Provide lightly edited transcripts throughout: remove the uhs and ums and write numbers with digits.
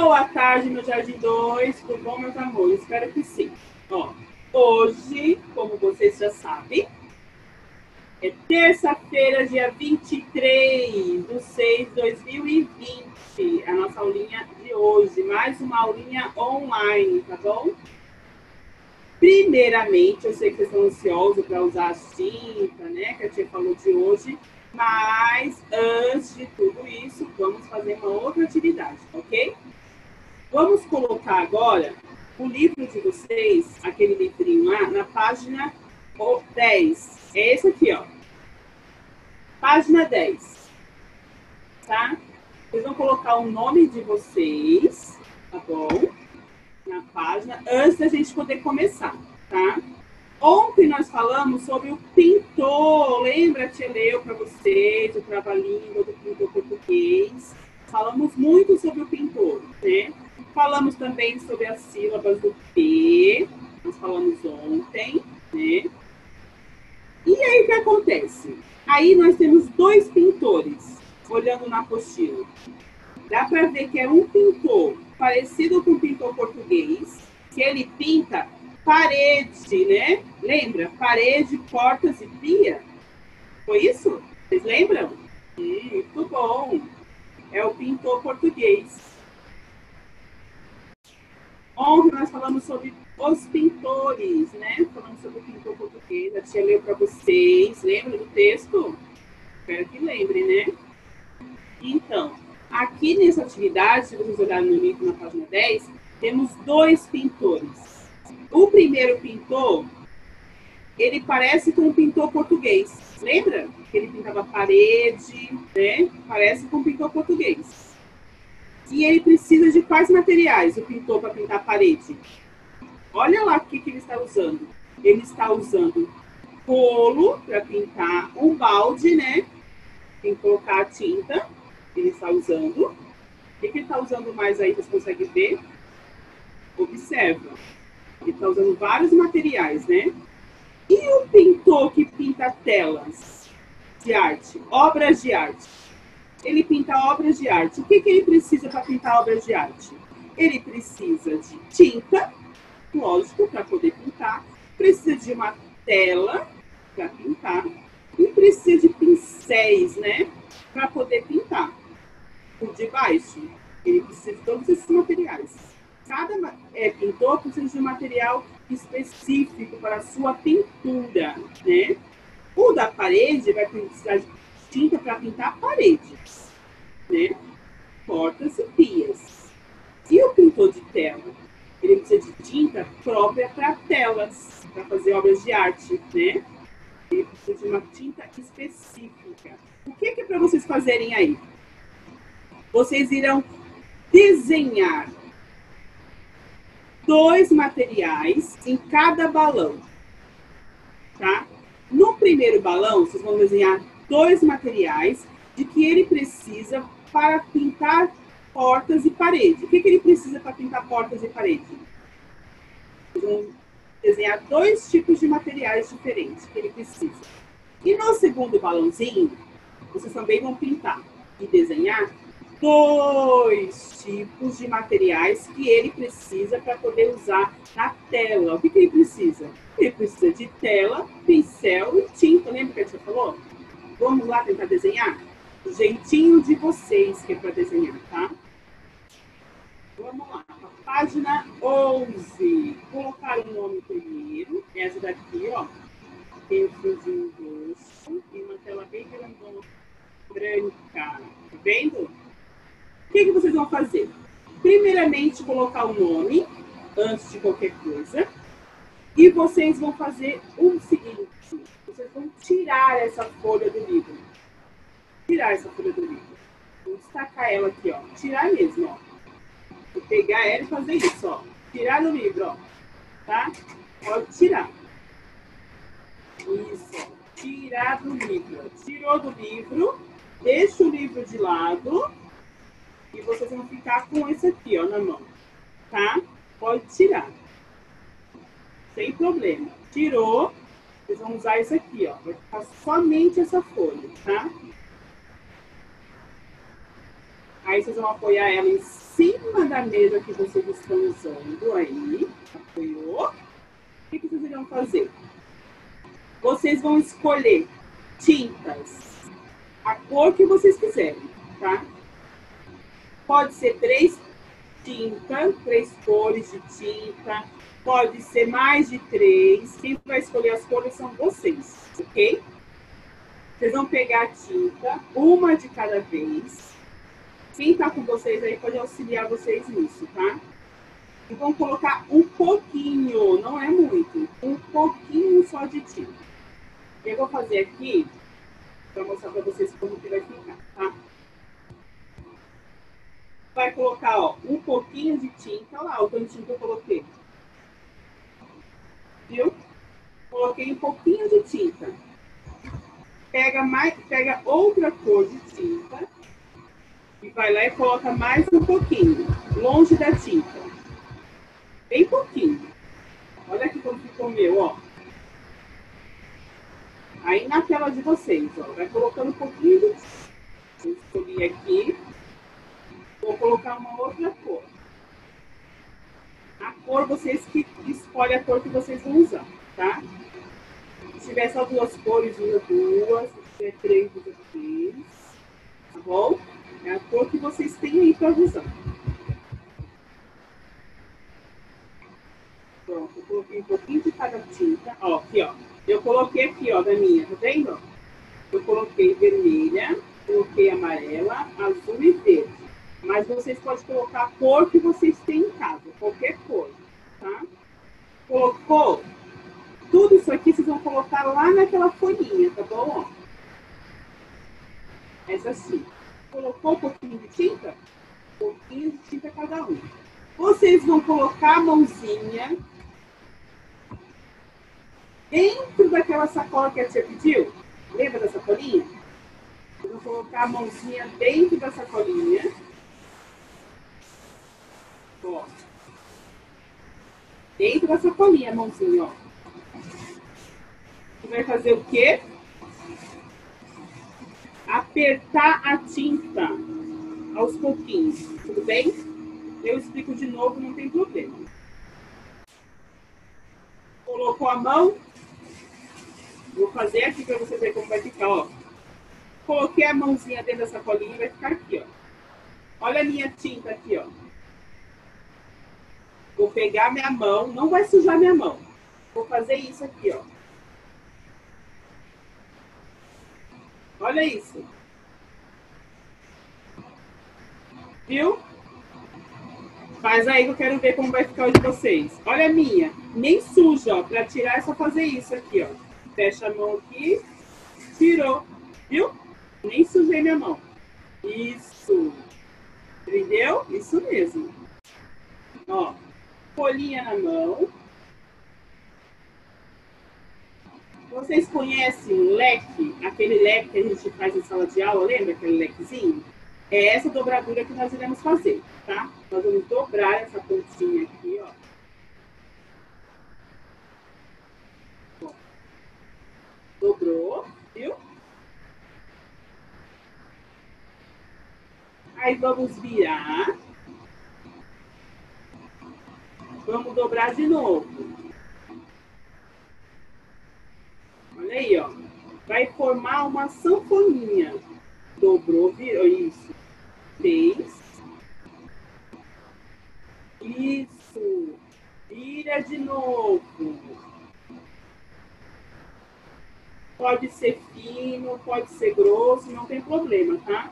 Boa tarde, meu Jardim 2. Tudo bom, meus amores? Espero que sim. Ó, hoje, como vocês já sabem, é terça-feira, dia 23/6/2020. A nossa aulinha de hoje. Mais uma aulinha online, tá bom? Primeiramente, eu sei que vocês estão ansiosos para usar a tinta, né? Que a tia falou de hoje. Mas, antes de tudo isso, vamos fazer uma outra atividade, ok? Vamos colocar agora o livro de vocês, aquele livrinho lá, na página 10. É esse aqui, ó. Página 10. Tá? Vocês vão colocar o nome de vocês, tá bom? Na página, antes da gente poder começar, tá? Ontem nós falamos sobre o pintor. Lembra? A tia leu para vocês o trava-língua do pintor português. Falamos muito sobre o pintor, né? Falamos também sobre as sílabas do P. Nós falamos ontem, né? E aí o que acontece? Aí nós temos dois pintores, olhando na apostila. Dá para ver que é um pintor parecido com o pintor português, que ele pinta parede, né? Lembra? Parede, portas e pia. Foi isso? Vocês lembram? Muito bom. É o pintor português. Ontem nós falamos sobre os pintores, né? Falamos sobre o pintor português. A tia leu para vocês. Lembra do texto? Espero que lembrem, né? Então, aqui nessa atividade, se vocês olharem no livro na página 10, temos dois pintores. O primeiro pintor, ele parece com um pintor português. Lembra? Que ele pintava parede, né? Parece com um pintor português. E ele precisa de quais materiais, o pintor, para pintar a parede? Olha lá o que ele está usando. Ele está usando rolo para pintar, um balde, né? Tem que colocar a tinta. Ele está usando. O que ele está usando mais aí, vocês conseguem ver? Observa. Ele está usando vários materiais, né? E o pintor que pinta telas de arte, obras de arte? Ele pinta obras de arte. O que ele precisa para pintar obras de arte? Ele precisa de tinta, lógico, para poder pintar. Precisa de uma tela para pintar. E precisa de pincéis, né? Para poder pintar. Por debaixo, ele precisa de todos esses materiais. Cada pintor precisa de um material específico para a sua pintura, né? O da parede vai precisar de tinta para pintar paredes, né? Portas e pias. E o pintor de tela? Ele precisa de tinta própria para telas, para fazer obras de arte, né? Ele precisa de uma tinta específica. O que é para vocês fazerem aí? Vocês irão desenhar dois materiais em cada balão, tá? No primeiro balão, vocês vão desenhar dois materiais de que ele precisa para pintar portas e parede. O que ele precisa para pintar portas e parede? Vocês vão desenhar dois tipos de materiais diferentes que ele precisa. E no segundo balãozinho, vocês também vão pintar e desenhar dois tipos de materiais que ele precisa para poder usar na tela. O que ele precisa? Ele precisa de tela, pincel e tinta. Lembra que a gente falou? Vamos lá tentar desenhar? O jeitinho de vocês que é para desenhar, tá? Vamos lá. Página 11. Colocar o nome primeiro. Essa daqui, ó. Tem o fiozinho roxo e uma tela bem grandona, branca. Tá vendo? O que vocês vão fazer? Primeiramente, colocar o nome, antes de qualquer coisa. E vocês vão fazer o seguinte. Vocês vão tirar essa folha do livro. Tirar essa folha do livro. Vou destacar ela aqui, ó. Tirar mesmo, ó. Vou pegar ela e fazer isso, ó. Tirar do livro, ó. Tá? Pode tirar. Isso, ó. Tirar do livro. Tirou do livro. Deixa o livro de lado. E vocês vão ficar com esse aqui, ó, na mão. Tá? Pode tirar. Sem problema. Tirou. Vocês vão usar esse aqui, ó. Vai ficar somente essa folha, tá? Aí vocês vão apoiar ela em cima da mesa que vocês estão usando aí. Apoiou. O que vocês irão fazer? Vocês vão escolher tintas, a cor que vocês quiserem, tá? Pode ser 3 tintas, 3 cores de tinta. Pode ser mais de 3. Quem vai escolher as cores são vocês, ok? Vocês vão pegar a tinta, uma de cada vez. Quem tá com vocês aí pode auxiliar vocês nisso, tá? E vão colocar um pouquinho, não é muito, um pouquinho só de tinta. Eu vou fazer aqui para mostrar para vocês como que vai ficar, tá? Vai colocar, ó, um pouquinho de tinta, olha lá o tantinho que eu coloquei. Viu? Coloquei um pouquinho de tinta. Pega outra cor de tinta e vai lá e coloca mais um pouquinho, longe da tinta. Bem pouquinho. Olha aqui como ficou o meu, ó. Aí na tela de vocês, ó, vai colocando um pouquinho de tinta. Eu escolhi aqui. Vou colocar uma outra cor. A cor, vocês que escolhem a cor que vocês vão usar, tá? Se tiver só 2 cores, usa 2. Se tiver 3, usa 3. Tá bom? É a cor que vocês têm aí para usar. Pronto, eu coloquei um pouquinho de cada tinta. Ó, aqui, ó. Eu coloquei aqui, ó, da minha, tá vendo? Eu coloquei vermelha, coloquei amarela, azul e verde. Mas vocês podem colocar a cor que vocês têm em casa, qualquer cor, tá? Colocou? Tudo isso aqui vocês vão colocar lá naquela folhinha, tá bom? Ó. Essa assim. Colocou um pouquinho de tinta? Um pouquinho de tinta cada um. Vocês vão colocar a mãozinha dentro daquela sacola que a tia pediu. Lembra da sacolinha? Vocês vão colocar a mãozinha dentro da sacolinha. Ó. Dentro da sacolinha, a mãozinha, ó. Você vai fazer o quê? Apertar a tinta aos pouquinhos, tudo bem? Eu explico de novo, não tem problema. Colocou a mão? Vou fazer aqui para você ver como vai ficar, ó. Coloquei a mãozinha dentro da sacolinha e vai ficar aqui, ó. Olha a minha tinta aqui, ó. Vou pegar minha mão, não vai sujar minha mão. Vou fazer isso aqui, ó. Olha isso. Viu? Faz aí que eu quero ver como vai ficar o de vocês. Olha a minha. Nem suja, ó. Pra tirar é só fazer isso aqui, ó. Fecha a mão aqui. Tirou. Viu? Nem sujei minha mão. Isso. Entendeu? Isso mesmo. Ó. Folhinha na mão. Vocês conhecem o leque? Aquele leque que a gente faz em sala de aula, lembra aquele lequezinho? É essa dobradura que nós iremos fazer, tá? Nós vamos dobrar essa pontinha aqui, ó. Ó. Dobrou, viu? Aí vamos virar. Vamos dobrar de novo. Olha aí, ó. Vai formar uma sanfoninha. Dobrou, virou isso. 3. Isso. Vira de novo. Pode ser fino, pode ser grosso, não tem problema, tá?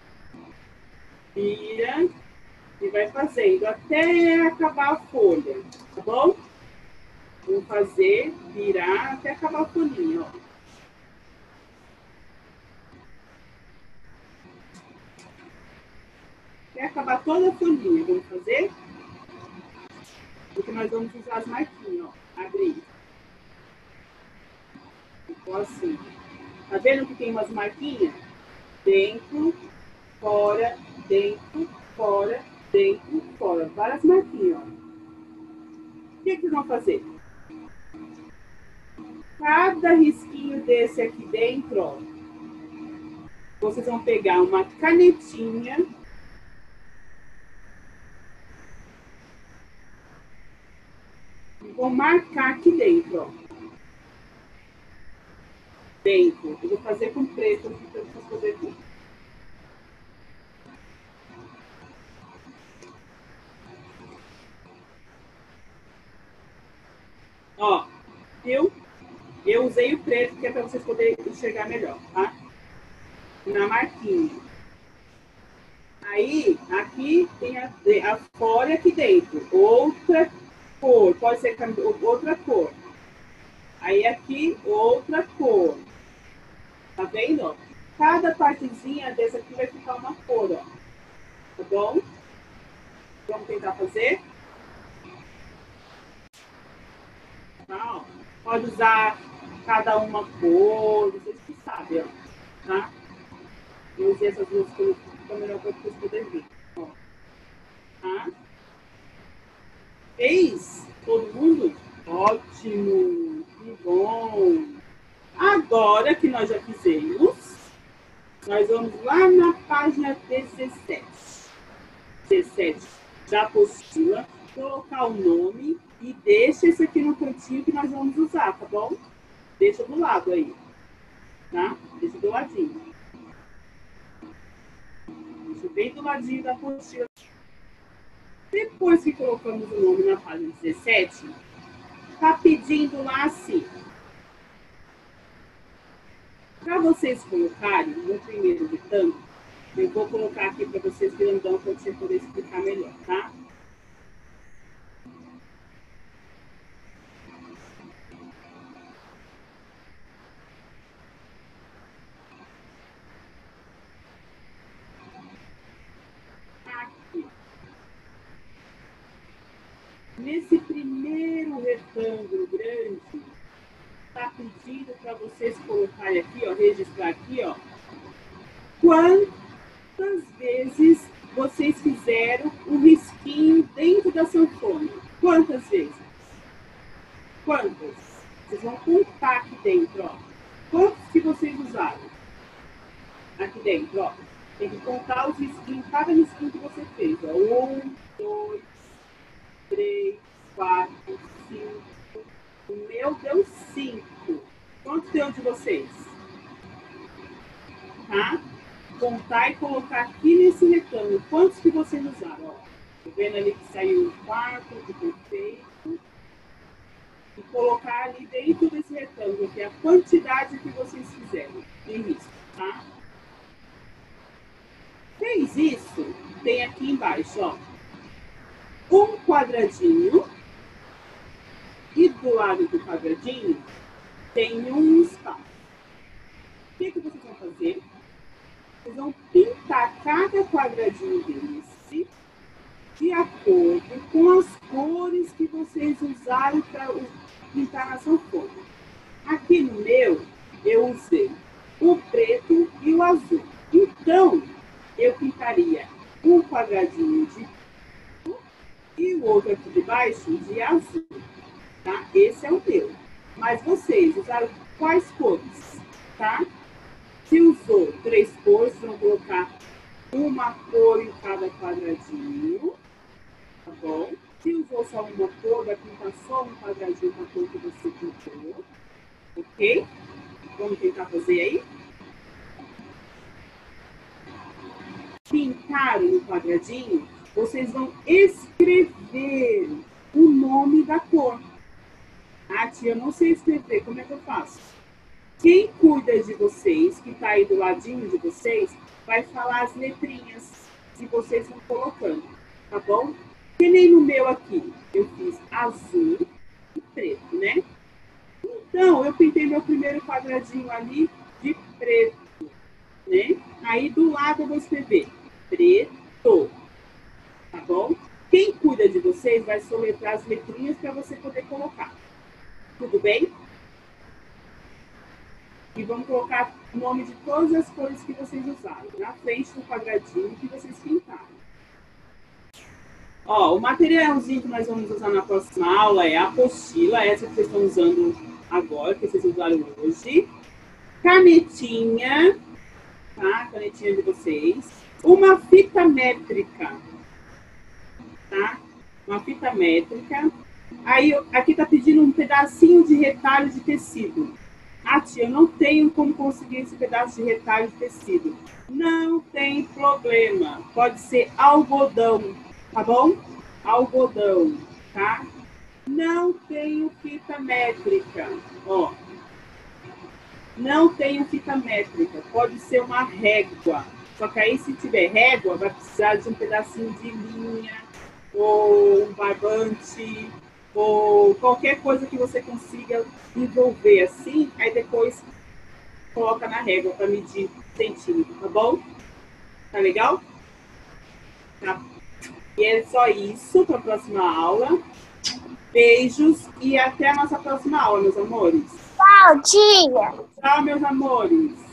Vira e vai fazendo até acabar a folha, tá bom? Vamos fazer, virar até acabar a folhinha, ó. Até acabar toda a folhinha, vamos fazer? Porque nós vamos usar as marquinhas, ó. Abrir. Ficou assim. Tá vendo que tem umas marquinhas? Dentro, fora, dentro, fora, dentro, fora. Várias marquinhas, ó. O que vocês vão fazer? Cada risquinho desse aqui dentro, ó, vocês vão pegar uma canetinha vou marcar aqui dentro, ó. Dentro. Eu vou fazer com preto aqui para vocês poderem ver. Ó, viu? Eu usei o preto que é para vocês poderem enxergar melhor, tá? Na marquinha. Aí, aqui tem a folha aqui dentro. Outra cor. Pode ser outra cor. Aí aqui, outra cor. Tá vendo? Cada partezinha dessa aqui vai ficar uma cor, ó. Tá bom? Vamos tentar fazer? Tá, ó. Pode usar cada uma cor, vocês que sabem, ó. Tá? Eu usei essas duas cores para melhor para vocês poderem ver. Ó. Tá? Fez? Todo mundo? Ótimo! Que bom! Agora que nós já fizemos, nós vamos lá na página 17. 17 da apostila, colocar o nome e deixa esse aqui no cantinho que nós vamos usar, tá bom? Deixa do lado aí, tá? Deixa do ladinho. Deixa bem do ladinho da apostila. Depois que colocamos o nome na página 17, tá pedindo lá assim. Para vocês colocarem no primeiro retângulo, eu vou colocar aqui para vocês grandão para você poder explicar melhor, tá? Aqui. Nesse primeiro retângulo grande, está pedindo para vocês colocarem aqui, ó, registrar aqui, ó, quantas vezes vocês fizeram o risquinho dentro da sanfona. Quantas vezes? Quantas? Vocês vão contar aqui dentro, ó. Quantos que vocês usaram? Aqui dentro, ó. Tem que contar os risquinhos, cada risquinho que você fez, ó. 1, 2, 3, 4, 5. O meu deu 5. Quanto deu de vocês? Tá? Contar e colocar aqui nesse retângulo. Quantos que vocês usaram? Ó, tô vendo ali que saiu 4, que perfeito. E colocar ali dentro desse retângulo, que é a quantidade que vocês fizeram de risco, tá? Fez isso? Tem aqui embaixo, ó, um quadradinho. E do lado do quadradinho tem um espaço. O que vocês vão fazer? Vocês vão pintar cada quadradinho desse de acordo com as cores que vocês usaram para pintar na sanfona. Aqui no meu, eu usei o preto e o azul. Então, eu pintaria um quadradinho de preto e o outro aqui de baixo de azul. Tá? Esse é o meu. Mas vocês usaram quais cores? Tá? Se usou 3 cores, vão colocar uma cor em cada quadradinho. Tá bom? Se usou só uma cor, vai pintar só um quadradinho com a cor que você pintou. Ok? Vamos tentar fazer aí? Pintaram no quadradinho, vocês vão escrever o nome da cor. Ah, tia, eu não sei escrever, como é que eu faço? Quem cuida de vocês, que está aí do ladinho de vocês, vai falar as letrinhas que vocês vão colocando, tá bom? Que nem no meu aqui, eu fiz azul e preto, né? Então, eu pintei meu primeiro quadradinho ali de preto, né? Aí do lado eu vou escrever preto, tá bom? Quem cuida de vocês vai soletrar as letrinhas para você poder colocar. Tudo bem? E vamos colocar o nome de todas as cores que vocês usaram na frente do quadradinho que vocês pintaram. Ó, o materialzinho que nós vamos usar na próxima aula é a apostila, essa que vocês estão usando agora, que vocês usaram hoje. Canetinha, tá? Canetinha de vocês. Uma fita métrica, tá? Uma fita métrica. Aí, aqui tá pedindo um pedacinho de retalho de tecido. Ah, tia, eu não tenho como conseguir esse pedaço de retalho de tecido. Não tem problema. Pode ser algodão, tá bom? Algodão, tá? Não tenho fita métrica, ó. Não tenho fita métrica. Pode ser uma régua. Só que aí, se tiver régua, vai precisar de um pedacinho de linha, ou um barbante, ou qualquer coisa que você consiga envolver assim, aí depois coloca na régua para medir centímetro, tá bom? Tá legal? Tá. E é só isso para a próxima aula. Beijos e até a nossa próxima aula, meus amores. Tchau, tia. Tchau, meus amores.